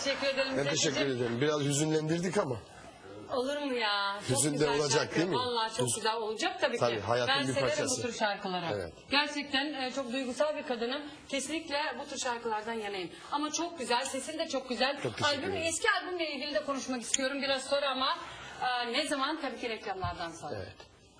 teşekkür ederim. Ben teşekkür ederim. Biraz hüzünlendirdik ama. Olur mu ya? Çok Hüzün de güzel olacak şarkı. değil mi? Vallahi çok güzel olacak tabii ki. Hayatın Ben bir severim parçası. bu tür şarkıları. Evet. Gerçekten çok duygusal bir kadınım. Kesinlikle bu tür şarkılardan yanayım. Ama çok güzel, sesin de çok güzel. Çok teşekkür ederim. Eski albümle ilgili de konuşmak istiyorum biraz sonra ama ne zaman? Tabii ki reklamlardan sonra. Evet.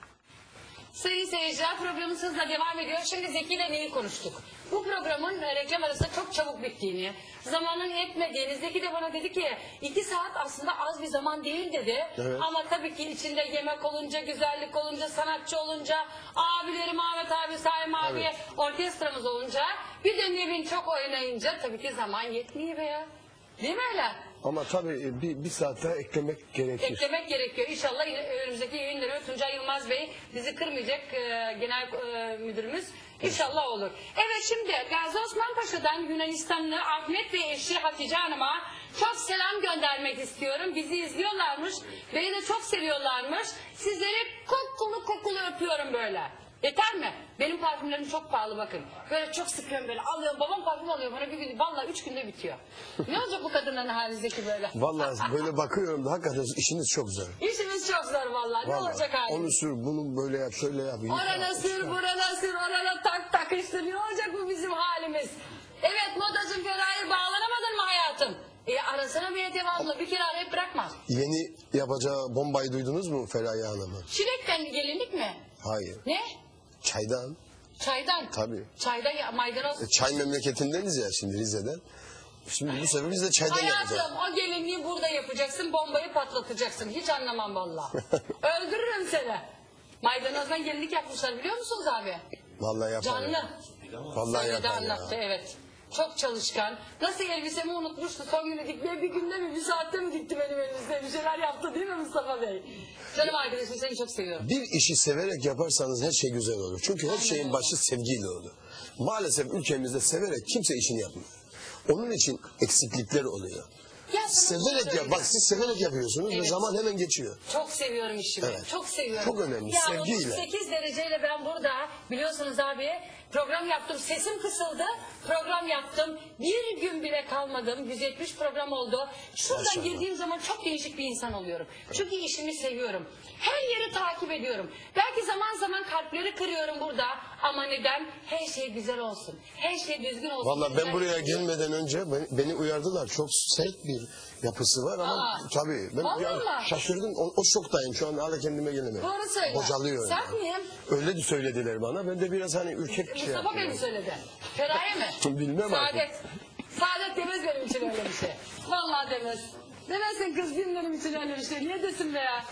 Sayın seyirciler, programımız hızla devam ediyor. Şimdi Zeki ile neyi konuştuk? Bu programın reklam arasında çok çabuk bittiğini, zamanın yetmediğini, Zeki de bana dedi ki 2 saat aslında az bir zaman değil dedi. Evet. Ama tabii ki içinde yemek olunca, güzellik olunca, sanatçı olunca, abilerim Ahmet abi, Saim abi, Evet. orkestramız olunca, bir de Nevin çok oynayınca tabii ki zaman yetmiyor be ya. Değil mi öyle? Ama tabii bir saat daha eklemek gerekir. Eklemek gerekiyor. İnşallah önümüzdeki yayınları Tuncay Yılmaz Bey bizi kırmayacak genel müdürümüz. İnşallah olur. Evet, şimdi Gazi Osman Paşa'dan Yunanistanlı Ahmet ve eşi Hatice Hanım'a çok selam göndermek istiyorum. Bizi izliyorlarmış. Beni de çok seviyorlarmış. Sizleri kokulu öpüyorum böyle. Yeter mi? Benim parfümlerim çok pahalı bakın. Böyle çok sıkıyorum böyle. Alıyorum, babam parfüm alıyor bana bir gün. Vallahi 3 günde bitiyor. Ne olacak bu kadınların halindeki böyle? Vallahi böyle bakıyorum da hakikaten işiniz çok zor. İşimiz çok zor vallahi. Ne olacak halimiz? Onu sür, bunu böyle yap, şöyle yap. Orana sür, burana sür, orana takıştır. Ne olacak bu bizim halimiz? Evet modacım, Feraye bağlanamadın mı hayatım? Arasana bir devamlı, bir kere arayıp bırakma. Yeni yapacağı bombayı duydunuz mu Feraye Hanım'ın? Çilekten gelinlik mi? Hayır. Ne? Çaydan. Çaydan. Tabii. Çaydan maydanoz. Çay memleketindeniz ya şimdi Rize'den. Şimdi bu sefer biz de çaydan yapacağız. Hayatım, o gelinliği burada yapacaksın, bombayı patlatacaksın. Hiç anlamam vallahi. Öldürürüm seni. Maydanozdan gelinlik yapmışlar biliyor musunuz abi? Vallahi yapar. Canlı. Vallahi Söyledi, yapar anlattı ya. evet. Çok çalışkan. Nasıl elbisemi unutmuştu. Son günü dikmeye bir günde mi, bir saatte mi dikti benim elbisemi? Bir şeyler yaptı değil mi Mustafa Bey? Canım arkadaşım, seni çok seviyorum. Bir işi severek yaparsanız her şey güzel olur. Çünkü her şeyin başı sevgiyle olur. Maalesef ülkemizde severek kimse işini yapmıyor. Onun için eksiklikler oluyor. Ya Severek yap. Bak siz severek yapıyorsunuz ve zaman hemen geçiyor. Çok seviyorum işimi. Evet. Çok seviyorum. Çok önemli, Ya sevgiyle. 38 dereceyle ben burada biliyorsunuz abi program yaptım. Sesim kısıldı. Program yaptım. Bir gün bile kalmadım. 170 program oldu. Şuradan Maşallah. girdiğim zaman çok değişik bir insan oluyorum. Çünkü işimi seviyorum. Her yeri takip ediyorum. Belki zaman zaman kalpleri kırıyorum burada. Ama neden? Her şey güzel olsun. Her şey düzgün olsun. Vallahi ben Güzel buraya olsun. gelmeden önce beni uyardılar. Çok sert bir yapısı var ama tabii ben vallahi. şaşırdım. O şoktayım şu an, hala kendime gelemiyorum. Doğru söyle. Bocalıyorum. Sert miyim? Öyle de söylediler bana. Ben de biraz hani ürkek bir şey Mustafa Bey mi yaptım. söyledi? Feraye mi? Bilmem artık. Saadet. Saadet demez benim için öyle bir şey. Vallahi demez. Demezsin kız, din benim için öyle bir şey. Niye desin be ya?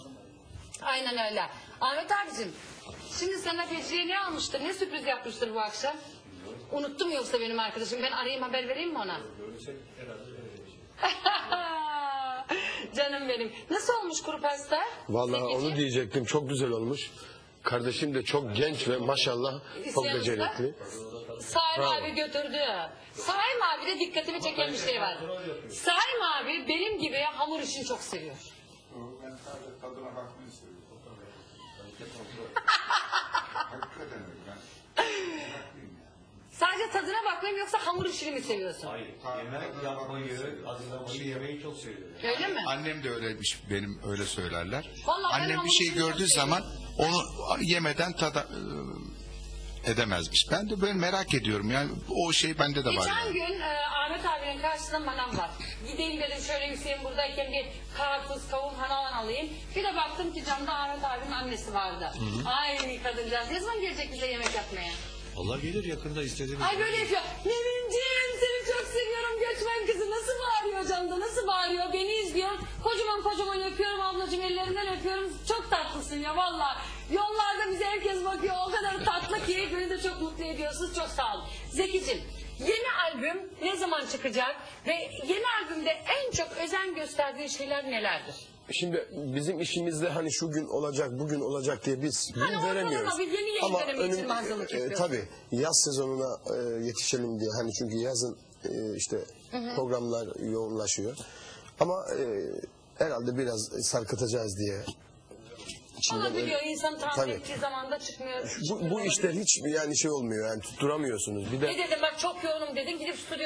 Aynen öyle. Ahmet abicim, şimdi sana Feci'ye ne almıştır? Ne sürpriz yapmıştır bu akşam? Unuttum yoksa benim arkadaşım? Ben arayayım, haber vereyim mi ona? Canım benim. Nasıl olmuş kuru pasta? Vallahi Zekici? onu diyecektim. Çok güzel olmuş. Kardeşim de çok genç ve maşallah çok İsteyen becerikli. Saim Bravo. abi götürdü. Saim abi de dikkatimi çeken bir şey var. Saim abi benim gibi hamur işini çok seviyor. Ben sadece tadına bakmayı istiyorum. Hakikaten öyle. Ben bakmayayım yani. Sadece tadına bakmayayım, yoksa hamur işini mi seviyorsun? Hayır, yemek yapmayı, hazırlamayı, yemeği çok seviyorum. Öyle mi? Annem de öyleymiş, benim öyle söylerler. Vallahi ben Annem hamur bir şey işini çok gördüğü seviyorum. zaman onu yemeden edemezmiş. Ben de böyle merak ediyorum. Yani o şey bende de var. Geçen Yani. gün Ahmet abinin karşısında manav var. Gideyim dedim şöyle Hüseyin buradayken bir karpuz, kavun falan alayım. Bir de baktım ki camda Ahmet abinin annesi vardı. Ay kadıncağız, ne zaman gelecek bize yemek yapmaya? Allah gelir yakında istediğiniz. Ay böyle yapıyor. Nevinciğim seni çok seviyorum, göçmen kızı. Nasıl bağırıyor camda, nasıl bağırıyor, beni izliyor. Kocaman öpüyorum ablacığım, ellerinden öpüyorum. Çok tatlısın ya valla. Yollarda bize herkes bakıyor, o kadar tatlı ki beni de çok mutlu ediyorsunuz. Çok sağ olun. Zekicim, yeni albüm ne zaman çıkacak ve yeni albümde en çok özen gösterdiğin şeyler nelerdir? Şimdi bizim işimizde hani şu gün olacak, bugün olacak diye biz gün Hani veremiyoruz. ortalama bir yeni yayın dönemi için hazırlık yapıyoruz. Tabii yaz sezonuna yetişelim diye, hani çünkü yazın işte programlar yoğunlaşıyor. Ama herhalde biraz sarkıtacağız diye. Olabiliyor, insan tahmin Tabii. ettiği zamanda çıkmıyor. Bu işler hiç yani şey olmuyor, yani tutturamıyorsunuz. Bir de Ne dedim bak, çok yoğunum dedin, gidip stüdyoda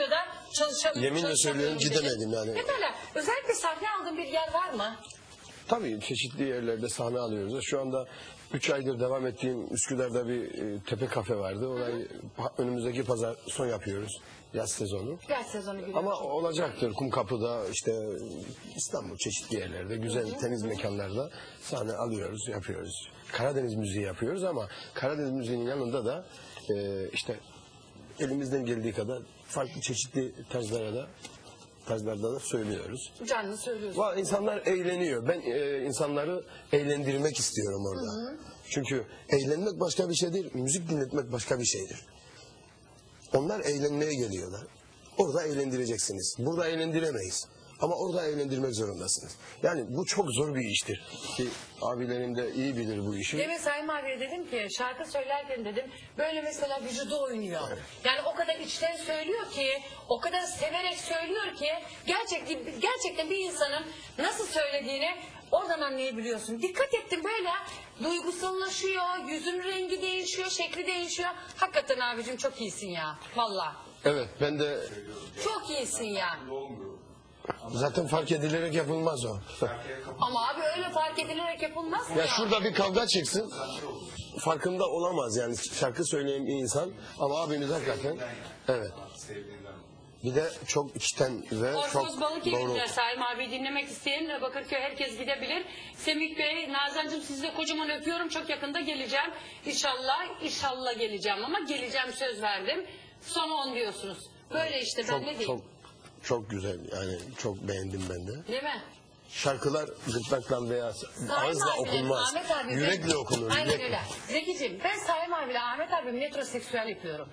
Yeminle söylüyorum, dedi. gidemedim yani. Pekala. Özellikle sahne aldığın bir yer var mı? Tabii çeşitli yerlerde sahne alıyoruz. Şu anda 3 aydır devam ettiğim Üsküdar'da bir tepe kafe vardı. Orayı önümüzdeki pazar son yapıyoruz. Yaz sezonu. Yaz sezonu gibi. Ama olacaktır. Kumkapı'da, işte İstanbul çeşitli yerlerde, güzel temiz mekanlarda sahne alıyoruz, yapıyoruz. Karadeniz müziği yapıyoruz ama Karadeniz müziğinin yanında da işte elimizden geldiği kadar farklı çeşitli tarzlarda da söylüyoruz. Canlı söylüyorsun. İnsanlar eğleniyor. Ben insanları eğlendirmek istiyorum orada. Çünkü eğlenmek başka bir şeydir, müzik dinletmek başka bir şeydir. Onlar eğlenmeye geliyorlar. Orada eğlendireceksiniz. Burada eğlendiremeyiz. Ama orada eğlendirmek zorundasınız. Yani bu çok zor bir iştir. Ki abilerim de iyi bilir bu işi. Demin Sayın abiye dedim ki şarkı söylerken dedim böyle mesela vücudu oynuyor. Evet. Yani o kadar içten söylüyor ki, o kadar severek söylüyor ki gerçekten bir insanın nasıl söylediğini oradan anlayabiliyorsun. Dikkat ettim böyle duygusallaşıyor, yüzün rengi değişiyor, şekli değişiyor. Hakikaten abicim çok iyisin ya. Vallahi. Evet, ben de Çok iyisin ya. zaten fark edilerek yapılmaz o. Ama abi öyle fark edilerek yapılmaz mı Ya ya? şurada bir kavga çıksın, farkında olamaz yani şarkı söyleyen bir insan. Ama abimiz hakikaten, evet. Bir de çok içten ve Ortoz çok balık doğru. yiyeceğiz Saim abi. Dinlemek isteyen Bakırköy herkes gidebilir. Semih Bey, Nazancığım sizi de kocaman öpüyorum. Çok yakında geleceğim. İnşallah geleceğim ama geleceğim söz verdim. Sonu 10 diyorsunuz. Böyle işte ben ne diyeyim. Çok güzel yani çok beğendim ben de. Değil mi? Şarkılar gırtlakla veya Saim ağızla abiyle, okunmaz. Ahmet abi, Yürekle okunur. Aynen yürekle. öyle. Zekiciğim ben Saim abiyle Ahmet abi metroseksüel yapıyorum.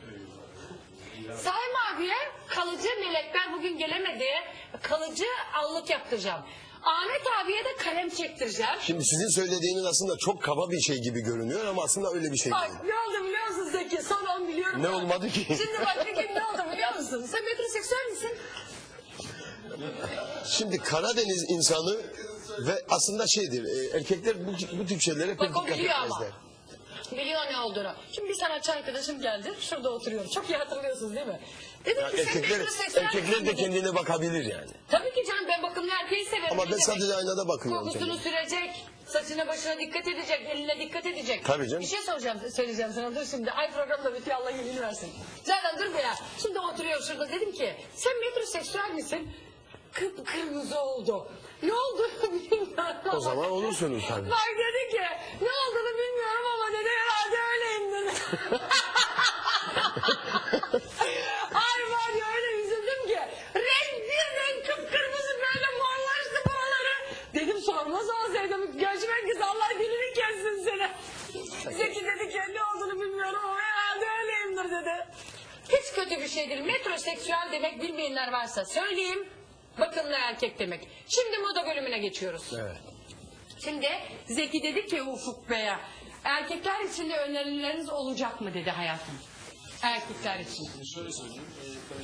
Saim abiye kalıcı melekler bugün gelemedi. Kalıcı allık yaptıracağım. Ahmet abiye de kalem çektireceğim. Şimdi sizin söylediğiniz aslında çok kaba bir şey gibi görünüyor ama aslında öyle bir şey Bak değil. ne oldu biliyor musun Zeki? Son 10 biliyorum. Ne ben. olmadı ki? Şimdi bak bir gün ne oldu biliyor musun? Sen metroseksüel misin? Şimdi Karadeniz insanı ve aslında şeydir, erkekler bu tip şeylere pek Bak o dikkat biliyor ama. etmezler. Biliyor ne olduğunu. Şimdi bir sanatçı arkadaşım geldi. Şurada oturuyorum. Çok iyi hatırlıyorsunuz değil mi? Dedim Yani ki sen metroseksüel erkekler misin de dedi. kendine bakabilir yani. Tabii ki canım ben bakımlı erkeği severim. Ama Ne ben demek? sadece aynada bakıyorum Kokusunu kendime. sürecek, saçına başına dikkat edecek, eline dikkat edecek. Tabii canım. Bir şey söyleyeceğim sana dur şimdi. Ay program da bitiyor Allah iyiliğini versin. Zaten dur be ya. Şimdi oturuyor şurada dedim ki sen metroseksüel misin? Kıpkırmızı oldu. Ne oldu bilmiyorum. O zaman olursunuz tabii. Bak dedi ki ne olduğunu bilmiyorum ama dedi herhalde öyleyim dedi. Ay var ya öyle üzüldüm ki. Renk kıpkırmızı böyle morlaştı buraları. Dedim sormaz olsaydım. Göçmen kız Allah dilini kessin seni. Zeki dedi ki ne olduğunu bilmiyorum ama herhalde öyleyimdir dedi. Hiç kötü bir şeydir. Metroseksüel demek bilmeyenler varsa söyleyeyim. Bakımlı erkek demek. Şimdi moda bölümüne geçiyoruz. Evet. Şimdi Zeki dedi ki Ufuk Bey'e erkekler için de önerileriniz olacak mı dedi hayatım. Erkekler için. Şöyle söyleyeyim,